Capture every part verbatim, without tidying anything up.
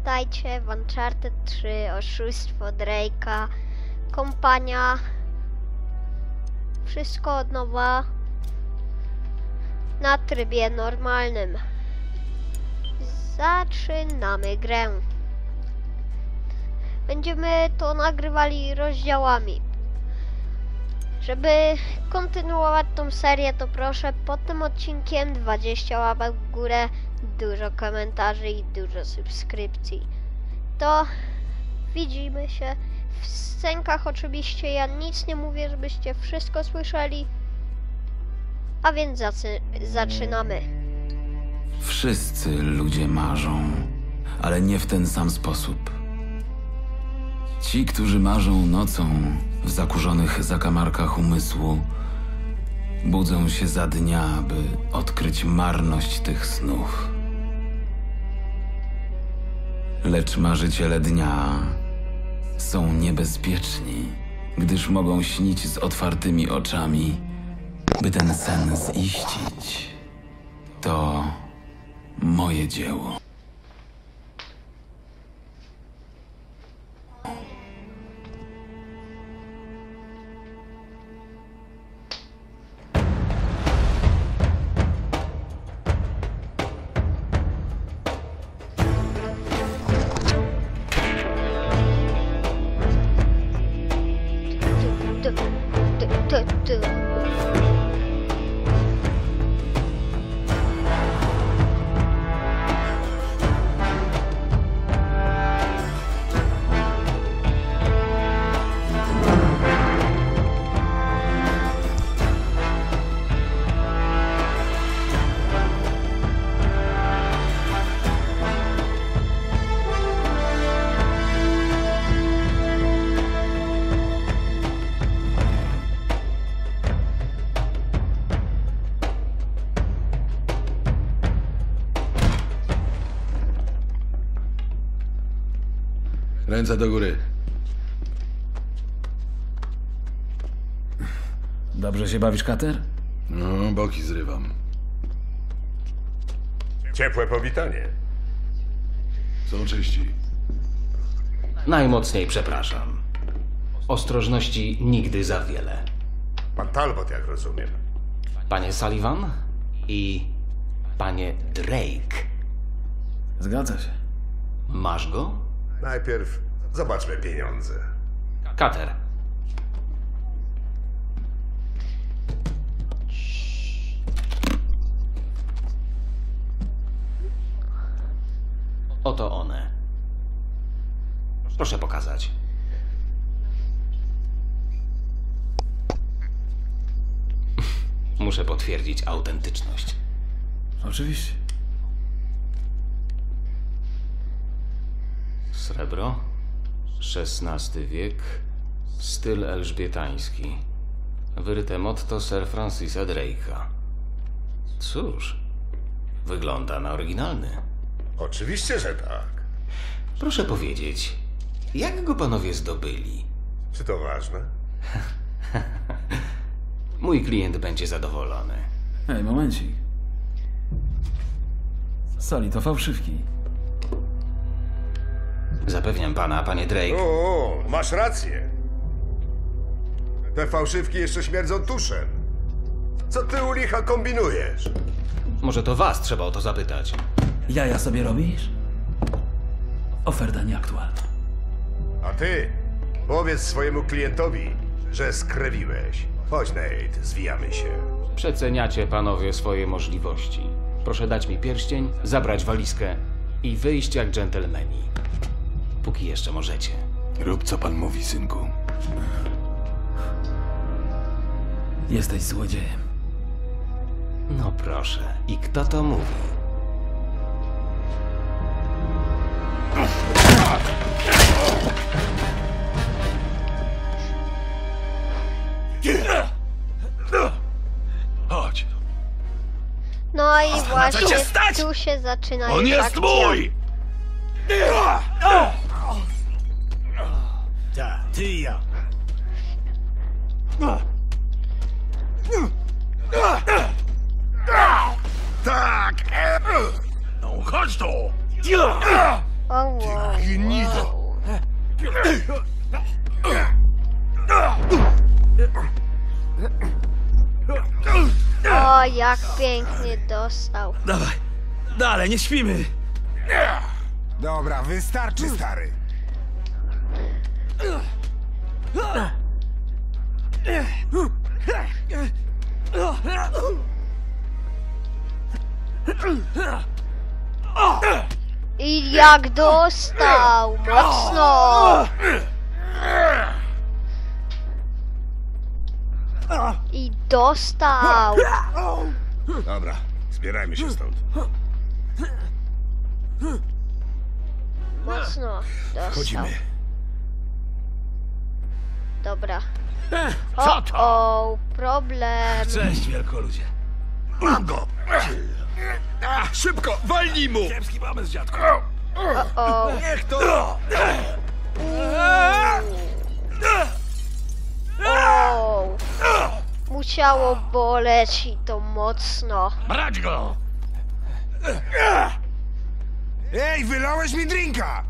Witajcie w Uncharted trzy, oszustwo Drake'a, kompania, wszystko od nowa, na trybie normalnym. Zaczynamy grę. Będziemy to nagrywali rozdziałami. Żeby kontynuować tą serię, to proszę pod tym odcinkiem dwadzieścia łapek w górę, dużo komentarzy i dużo subskrypcji. To widzimy się w scenkach. Oczywiście ja nic nie mówię, żebyście wszystko słyszeli. A więc zacy zaczynamy. Wszyscy ludzie marzą, ale nie w ten sam sposób. Ci, którzy marzą nocą w zakurzonych zakamarkach umysłu, budzą się za dnia, by odkryć marność tych snów. Lecz marzyciele dnia są niebezpieczni, gdyż mogą śnić z otwartymi oczami, by ten sen ziścić. To moje dzieło. Tu, tu, tu, tu. Ręce do góry. Dobrze się bawisz, Kater? No, boki zrywam. Ciepłe powitanie. Są czyści. Najmocniej przepraszam. Ostrożności nigdy za wiele. Pan Talbot, jak rozumiem. Panie Sullivan i panie Drake. Zgadza się. Masz go? Najpierw zobaczmy pieniądze. Kater. Oto one. Proszę pokazać. Muszę potwierdzić autentyczność. Oczywiście. Srebro, szesnasty wiek, styl elżbietański. Wyryte motto Sir Francisa Drake'a. Cóż, wygląda na oryginalny. Oczywiście, że tak. Proszę powiedzieć, jak go panowie zdobyli? Czy to ważne? Mój klient będzie zadowolony. Ej, momencik. Soli, to fałszywki. Zapewniam pana, panie Drake. O, masz rację. Te fałszywki jeszcze śmierdzą tuszem. Co ty u licha kombinujesz? Może to was trzeba o to zapytać. Jaja sobie robisz? Oferta nieaktualna. A ty powiedz swojemu klientowi, że skrewiłeś. Chodź, Nate, zwijamy się. Przeceniacie panowie swoje możliwości. Proszę dać mi pierścień, zabrać walizkę i wyjść jak dżentelmeni. Póki jeszcze możecie. Rób, co pan mówi, synku. Jesteś złodziejem. No proszę, i kto to mówi? Chodź. No i właśnie tu się zaczyna On już jest akcja. mój! Ta, ty i ja. Tak! No chodź tu! O, wow. O, jak pięknie dostał. Dawaj, dalej, nie śpimy. Dobra, wystarczy, stary. I jak dostał! Mocno! I dostał! Dobra, zbierajmy się stąd. Mocno dostał. Wchodzimy. Dobra. Co to? O, problem. Cześć, wielkoludzie. Mam go! Szybko, walnij mu! Kiepski pomysł, dziadku. O, Niech to... o. Musiało boleć i to mocno. Brać go! Ej, wylałeś mi drinka!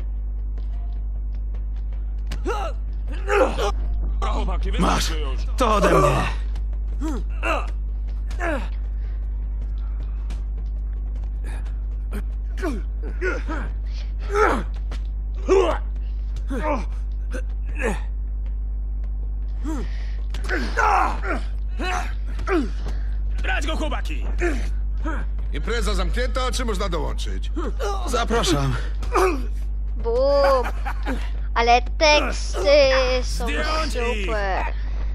Masz, to ode mnie. Brać go, chłopaki! Impreza zamknięta, czy można dołączyć? Zapraszam. Bum. Ale teksty są Zdjąć ich. super.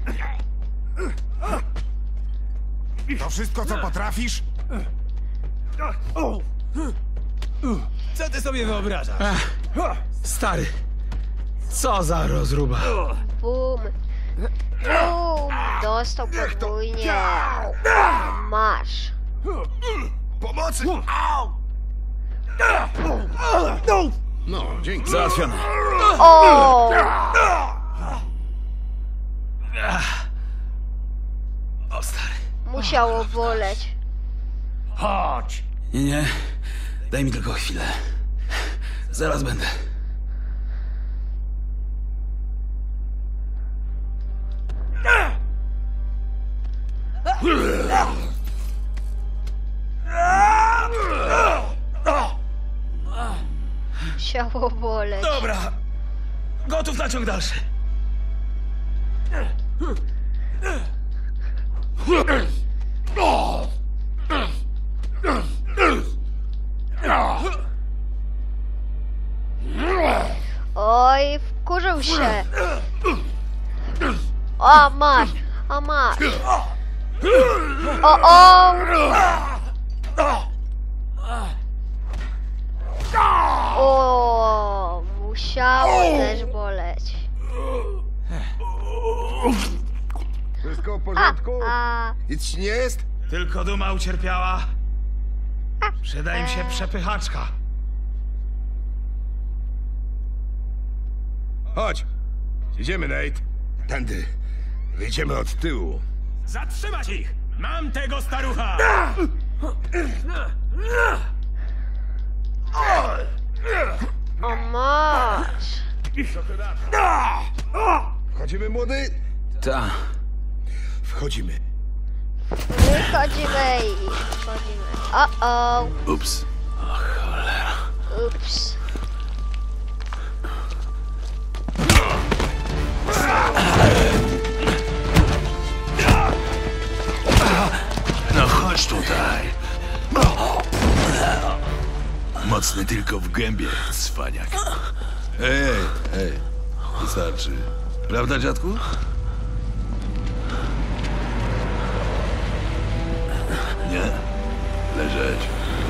To wszystko, co potrafisz? Co ty sobie wyobrażasz? Stary, co za rozruba. Bum. Bum. Dostał podwójnie. Masz. Pomocy! No, dzięki. Załatwione. O! O, stary. Musiało boleć. Chodź! Nie, nie. Daj mi tylko chwilę. Zaraz będę. Musiało boleć. Dobra. Gotów na ciąg dalszy. Oj, wkurzył się. O, masz. O, masz. O, o. O, musiało też boleć. Wszystko w A, porządku? a, Nic ci nie jest? Tylko duma ucierpiała. Przyda im się przepychaczka. Chodź. Idziemy, Nate. Tędy. Wyjdziemy od tyłu. Zatrzymać ich! Mam tego starucha! o, masz. Wchodzimy, młody? Ta. Wchodzimy. Wychodzimy i wchodzimy. O, o. Ups. O cholera. Ups. No chodź tutaj. Mocny tylko w gębie, cwaniak. Ej, ej, wystarczy. Prawda, dziadku? Nie? Leżeć.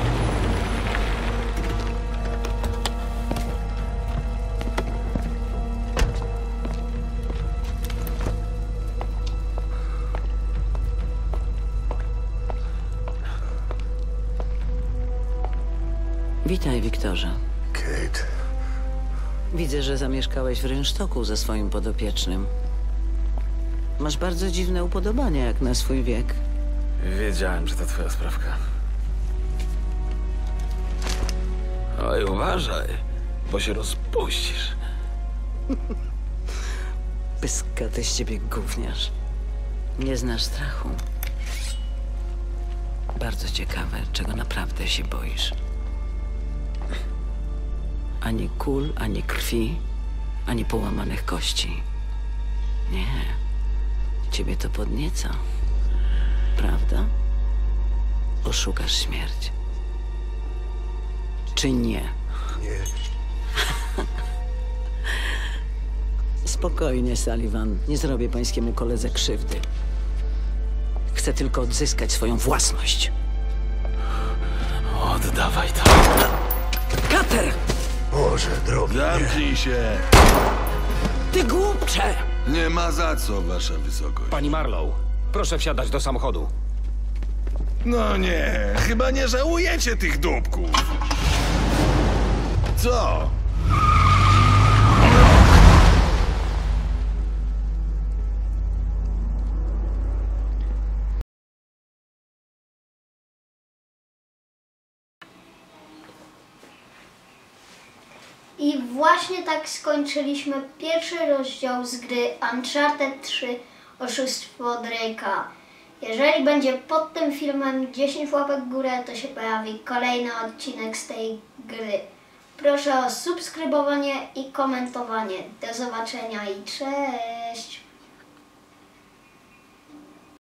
Witaj, Wiktorze. Kate. Widzę, że zamieszkałeś w rynsztoku ze swoim podopiecznym. Masz bardzo dziwne upodobania jak na swój wiek. Wiedziałem, że to twoja sprawka. Oj, uważaj, bo się rozpuścisz. Pyskaty z ciebie gówniarz. Nie znasz strachu. Bardzo ciekawe, czego naprawdę się boisz. Ani kul, ani krwi, ani połamanych kości. Nie. Ciebie to podnieca. Prawda? Oszukasz śmierć. Czy nie? Nie. Spokojnie, Sullivan. Nie zrobię pańskiemu koledze krzywdy. Chcę tylko odzyskać swoją własność. Oddawaj to. Kater! Boże, drogi. Zamknij się! Ty głupcze! Nie ma za co, wasza wysokość. Pani Marlow, proszę wsiadać do samochodu. No nie, chyba nie żałujecie tych dupków. Co? I właśnie tak skończyliśmy pierwszy rozdział z gry Uncharted trzy Oszustwo Drake'a. Jeżeli będzie pod tym filmem dziesięć łapek w górę, to się pojawi kolejny odcinek z tej gry. Proszę o subskrybowanie i komentowanie. Do zobaczenia i cześć!